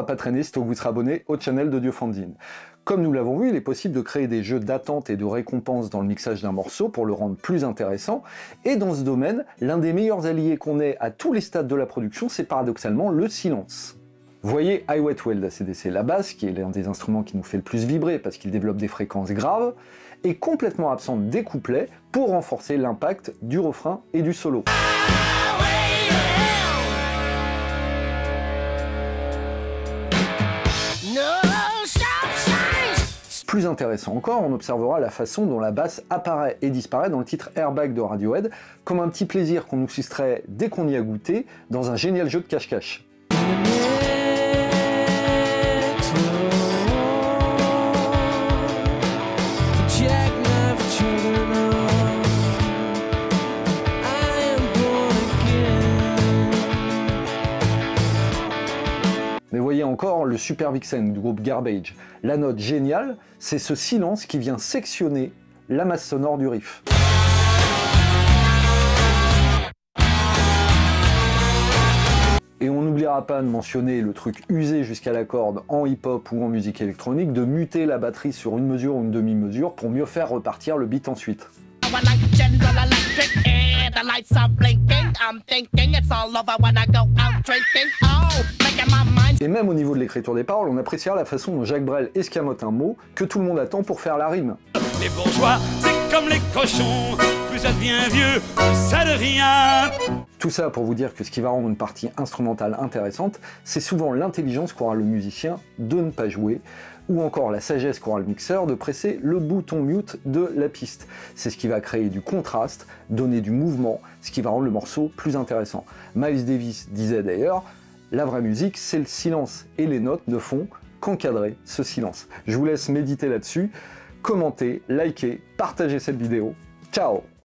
pas traîner si vous serez abonné au channel d'Audio Fanzine. Comme nous l'avons vu, il est possible de créer des jeux d'attente et de récompense dans le mixage d'un morceau pour le rendre plus intéressant, et dans ce domaine, l'un des meilleurs alliés qu'on ait à tous les stades de la production, c'est paradoxalement le silence. Voyez I Wet Well d'ACDC, la basse, qui est l'un des instruments qui nous fait le plus vibrer parce qu'il développe des fréquences graves, est complètement absente des couplets pour renforcer l'impact du refrain et du solo. Plus intéressant encore, on observera la façon dont la basse apparaît et disparaît dans le titre Airbag de Radiohead, comme un petit plaisir qu'on nous soustrait dès qu'on y a goûté, dans un génial jeu de cache-cache. Mais voyez encore le Super Vixen du groupe Garbage. La note géniale, c'est ce silence qui vient sectionner la masse sonore du riff. Et on n'oubliera pas de mentionner le truc usé jusqu'à la corde en hip-hop ou en musique électronique, de muter la batterie sur une mesure ou une demi-mesure pour mieux faire repartir le beat ensuite. Et même au niveau de l'écriture des paroles, on appréciera la façon dont Jacques Brel escamote un mot que tout le monde attend pour faire la rime. Les bourgeois, c'est comme les cochons, plus ça devient vieux, plus ça devient... Tout ça pour vous dire que ce qui va rendre une partie instrumentale intéressante, c'est souvent l'intelligence qu'aura le musicien de ne pas jouer, ou encore la sagesse qu'aura le mixeur de presser le bouton mute de la piste. C'est ce qui va créer du contraste, donner du mouvement, ce qui va rendre le morceau plus intéressant. Miles Davis disait d'ailleurs, la vraie musique, c'est le silence, et les notes ne font qu'encadrer ce silence. Je vous laisse méditer là-dessus, commentez, likez, partagez cette vidéo. Ciao!